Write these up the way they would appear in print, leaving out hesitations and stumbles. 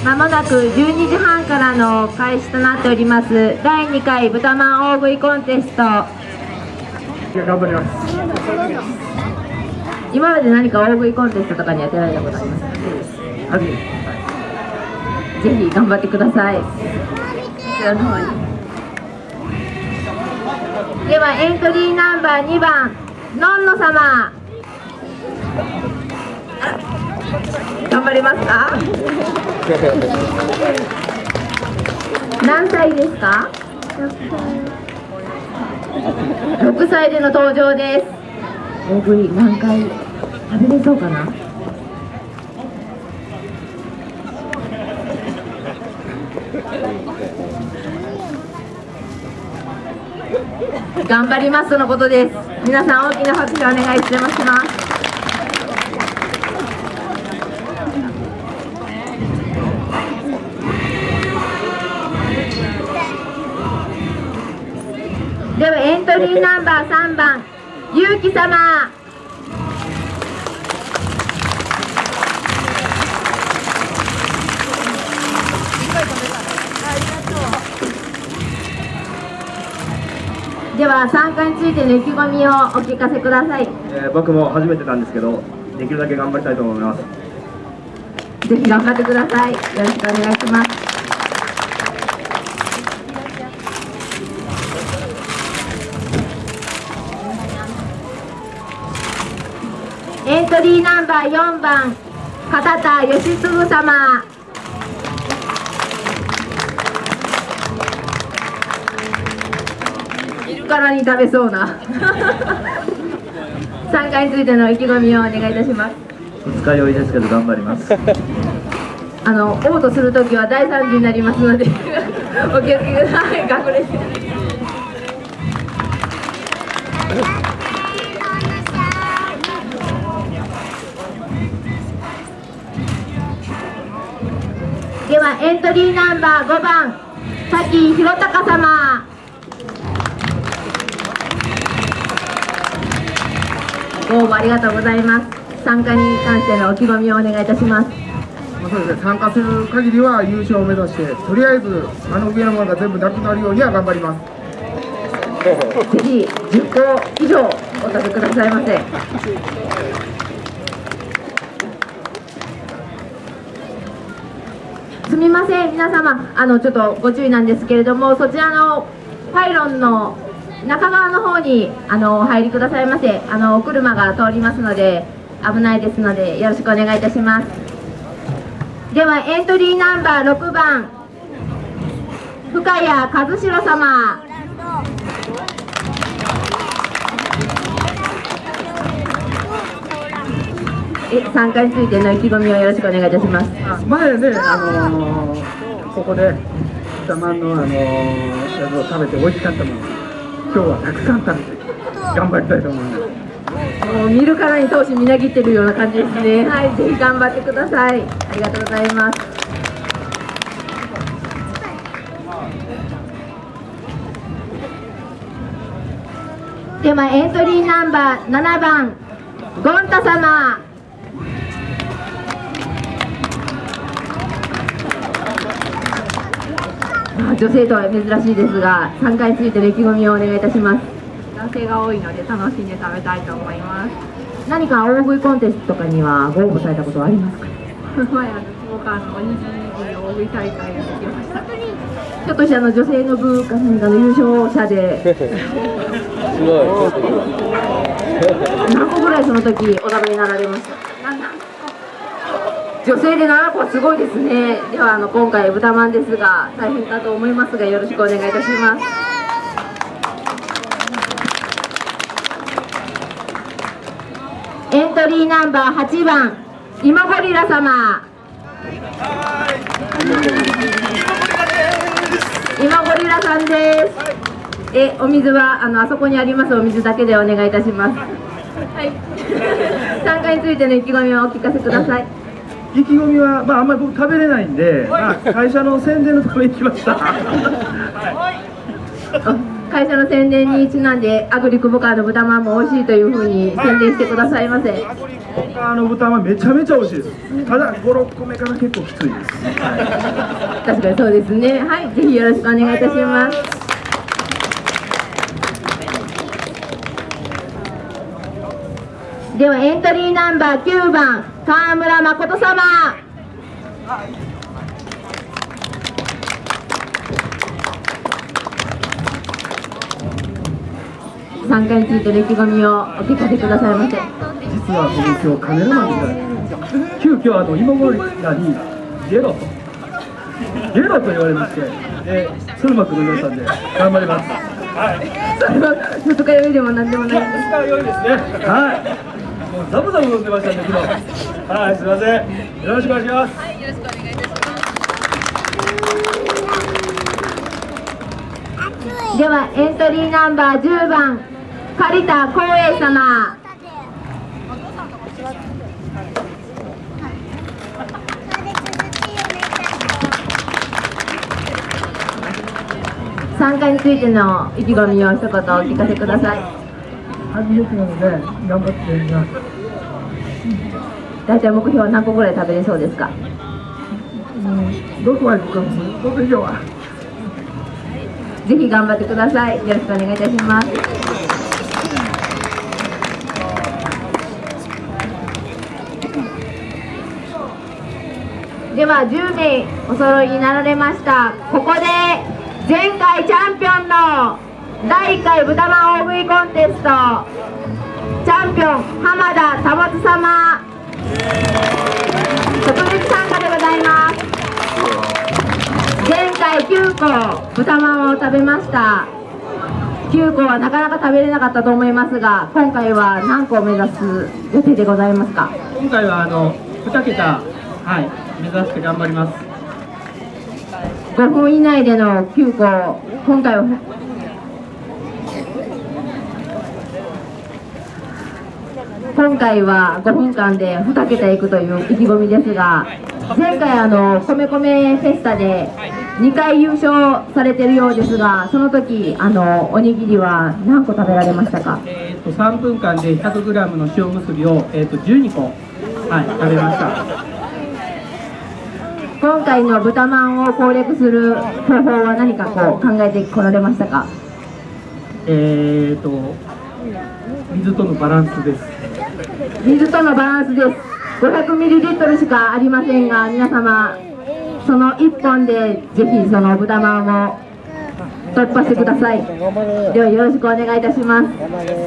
まもなく12時半からの開始となっております第2回豚まん大食いコンテスト。 頑張ります。 今まで何か大食いコンテストとかには出られたことありますか？ 初めて。 ぜひ頑張ってください。こちらの方に。ではエントリーナンバー2番のんの様、頑張れますか？何歳ですか？6歳での登場です。大食い何回食べれそうかな？頑張りますとのことです。皆さん大きな拍手をお願いします。ではエントリーナンバー3番ゆうき様、では参加についての意気込みをお聞かせください。 僕も初めてなんですけど、できるだけ頑張りたいと思います。 ぜひ頑張ってください。よろしくお願いします。エントリーナンバー4番片田義嗣様、見るからに食べそうな参加についての意気込みをお願いいたします。 二日酔いですけど頑張ります。 嘔吐するときは大惨事になりますのでお気をつけください。隠れてではエントリーナンバー5番滝弘隆様、ご応募ありがとうございます。参加に関してのお意気込みをお願いいたします。 そうですね、参加する限りは優勝を目指して、とりあえず上のものが全部なくなるようには頑張ります。 ぜひ10個以上お食べくださいませ。すみません皆様、ちょっとご注意なんですけれども、そちらのパイロンの中側の方にお入りくださいませ。お車が通りますので危ないですのでよろしくお願いいたします。ではエントリーナンバー6番深谷和代様、参加についての意気込みをよろしくお願いいたします。 前ね、ここで豚まんのやつを食べて美味しかったもの、今日はたくさん食べて頑張りたいと思います。 もう見るからに闘志みなぎってるような感じですね。はい、ぜひ頑張ってください。ありがとうございます。ではエントリーナンバー7番ゴンタ様、女性とは珍しいですが参加についての意気込みをお願いいたします。 男性が多いので楽しんで食べたいと思います。 何か大食いコンテストとかにはご応募されたことはありますか？ 前福岡のおにぎり大食い大会を行きました。 ひょっとして女性の部か何かの優勝者で何個ぐらいその時お食べになられました？女性で7個はすごいですね。では今回豚まんですが大変かと思いますがよろしくお願いいたします。エントリーナンバー8番今ゴリラ様、今ゴリラさんです。お水はあそこにありますお水だけでお願いいたします。はい。参加についての意気込みをお聞かせください。 意気込みは、あんまり僕食べれないんで、会社の宣伝のために来ました。 会社の宣伝にちなんでアグリ久保川の豚まんも美味しいというふうに宣伝してくださいませ。 他の豚はめちゃめちゃ美味しいです。ただ5、6個目から結構きついです。 確かにそうですね。はい、ぜひよろしくお願いいたします。ではエントリーナンバー9番川村誠様。参加についての意気込みをお聞かせくださいませ。 実は僕今日カメラマンみたいな急遽今頃らにゲロと言われまして、ソルマ君の皆さんで頑張ります。 それは二日酔いでも何でもないんです。 二日酔いですね。はい。もうザブザブ飲んでましたんで昨日。はい、すみません。よろしくお願いします。 はい、よろしくお願いいたします。ではエントリーナンバー10番刈田光栄様。参加についての意気込みを一言お聞かせください。 初めてなので頑張ってみます。 大体目標は何個ぐらい食べれそうですか。 6割とか6以上は。 ぜひ頑張ってください。よろしくお願いいたします。では10名お揃いになられました。ここで前回チャンピオンの第1回豚まん大食いコンテストチャンピオン浜田保様特別参加でございます。前回9個豚まんを食べました。9個はなかなか食べれなかったと思いますが、今回は何個を目指す予定でございますか。 今回は2桁、はい、目指して頑張ります。 5分以内での9個、今回は5分間で2桁いくという意気込みですが、前回米米フェスタで2回優勝されてるようですが、その時おにぎりは何個食べられましたか。 3分間で 100g の塩むすびを、12個、はい、食べました。 今回の豚まんを攻略する方法は何か考えてこられましたか。 水とのバランスです。 水とのバランスです。500ml しかありませんが、皆様その1本でぜひその豚まんを突破してください。ではよろしくお願いいたします。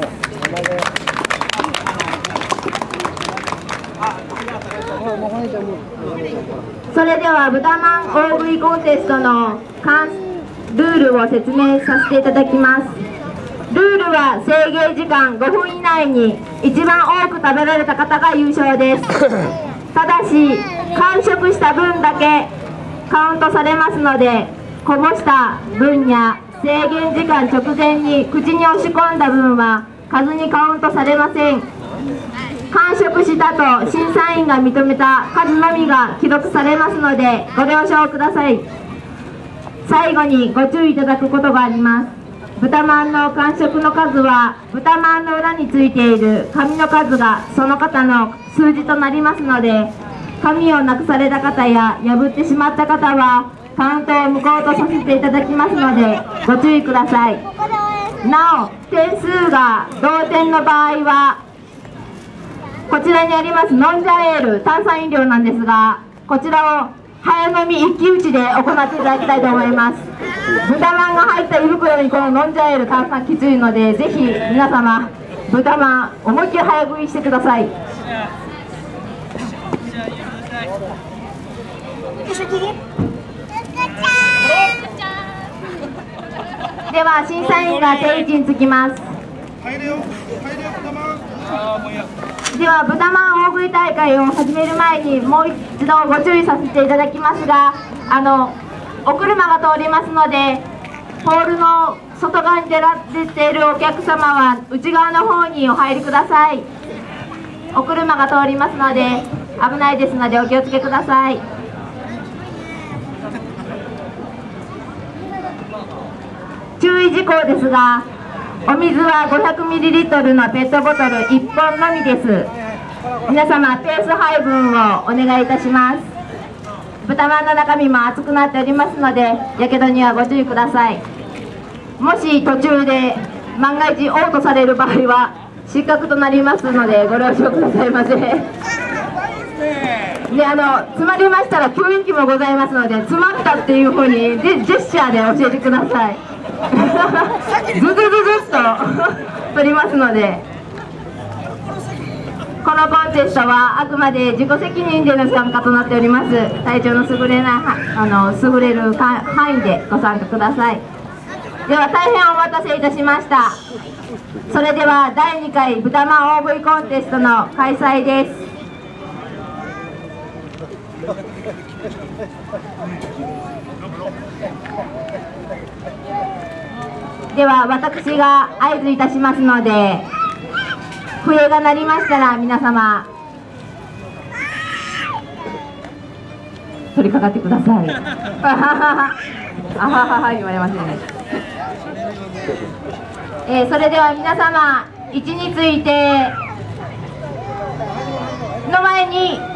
それでは豚まん大食いコンテストのルールを説明させていただきます。ルールは制限時間5分以内に一番多く食べられた方が優勝です。ただし完食した分だけカウントされますので、こぼした分や制限時間直前に口に押し込んだ分は数にカウントされません。完食したと審査員が認めた数のみが記録されますのでご了承ください。最後にご注意いただくことがあります。豚まんの完食の数は豚まんの裏についている紙の数がその方の数字となりますので、紙をなくされた方や破ってしまった方はカウントを無効とさせていただきますのでご注意ください。なお点数が同点の場合はこちらにありますノンジャエール炭酸飲料なんですが、こちらを早飲み一騎打ちで行っていただきたいと思います。豚まんが入った胃袋にこのノンジャエール炭酸きついので、ぜひ皆様豚まん思いっきり早食いしてください。では審査員が定位置につきます。では豚まん大食い大会を始める前にもう一度ご注意させていただきますが、お車が通りますので、ホールの外側に出ているお客様は内側の方にお入りください。お車が通りますので危ないですのでお気をつけください。注意事項ですが、お水は 500ml のペットボトル1本のみです。 皆様ペース配分をお願いいたします。豚まんの中身も熱くなっておりますので、やけどにはご注意ください。もし途中で万が一嘔吐される場合は失格となりますのでご了承くださいませ。で詰まりましたら吸引器もございますので、詰まったっていうふうにでジェスチャーで教えてください。ズズズズっと取りますので。このコンテストはあくまで自己責任での参加となっております。体調の優れる範囲でご参加ください。では大変お待たせいたしました。それでは第2回豚まん大食いコンテストの開催です。では私が合図いたしますので、笛が鳴りましたら皆様取り掛かってください。あははは言われませんね。それでは皆様位置についての前に